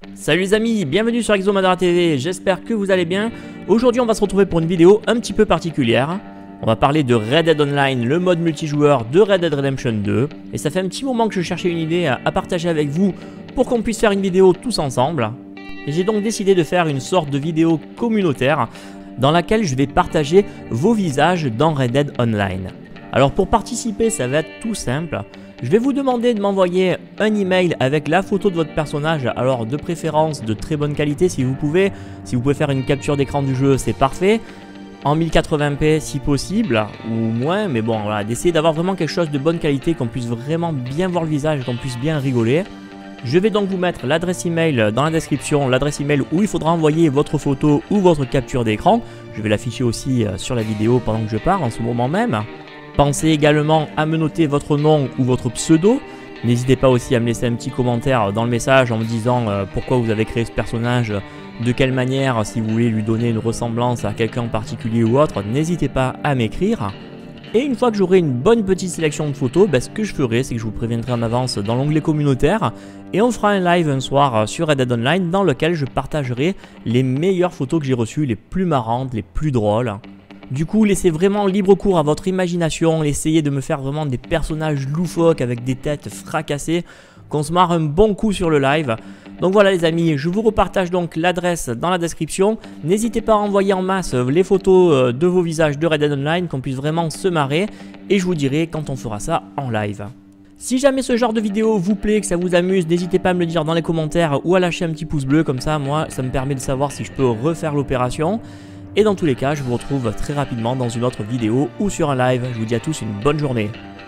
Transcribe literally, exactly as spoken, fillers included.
Salut les amis, bienvenue sur Exomadara T V, j'espère que vous allez bien. Aujourd'hui on va se retrouver pour une vidéo un petit peu particulière. On va parler de Red Dead Online, le mode multijoueur de Red Dead Redemption deux. Et ça fait un petit moment que je cherchais une idée à, à partager avec vous pour qu'on puisse faire une vidéo tous ensemble. Et j'ai donc décidé de faire une sorte de vidéo communautaire dans laquelle je vais partager vos visages dans Red Dead Online. Alors pour participer, ça va être tout simple. Je vais vous demander de m'envoyer un email avec la photo de votre personnage, alors de préférence de très bonne qualité si vous pouvez. Si vous pouvez faire une capture d'écran du jeu, c'est parfait. En mille quatre-vingts p si possible, ou moins, mais bon, voilà, d'essayer d'avoir vraiment quelque chose de bonne qualité, qu'on puisse vraiment bien voir le visage, qu'on puisse bien rigoler. Je vais donc vous mettre l'adresse email dans la description, l'adresse email où il faudra envoyer votre photo ou votre capture d'écran. Je vais l'afficher aussi sur la vidéo pendant que je parle en ce moment même. Pensez également à me noter votre nom ou votre pseudo. N'hésitez pas aussi à me laisser un petit commentaire dans le message en me disant euh, pourquoi vous avez créé ce personnage, de quelle manière, si vous voulez lui donner une ressemblance à quelqu'un en particulier ou autre, n'hésitez pas à m'écrire. Et une fois que j'aurai une bonne petite sélection de photos, ben, ce que je ferai, c'est que je vous préviendrai en avance dans l'onglet communautaire et on fera un live un soir sur Red Dead Online dans lequel je partagerai les meilleures photos que j'ai reçues, les plus marrantes, les plus drôles. Du coup, laissez vraiment libre cours à votre imagination, essayez de me faire vraiment des personnages loufoques avec des têtes fracassées, qu'on se marre un bon coup sur le live. Donc voilà les amis, je vous repartage donc l'adresse dans la description. N'hésitez pas à envoyer en masse les photos de vos visages de Red Dead Online, qu'on puisse vraiment se marrer, et je vous dirai quand on fera ça en live. Si jamais ce genre de vidéo vous plaît, que ça vous amuse, n'hésitez pas à me le dire dans les commentaires ou à lâcher un petit pouce bleu, comme ça moi ça me permet de savoir si je peux refaire l'opération. Et dans tous les cas, je vous retrouve très rapidement dans une autre vidéo ou sur un live. Je vous dis à tous une bonne journée.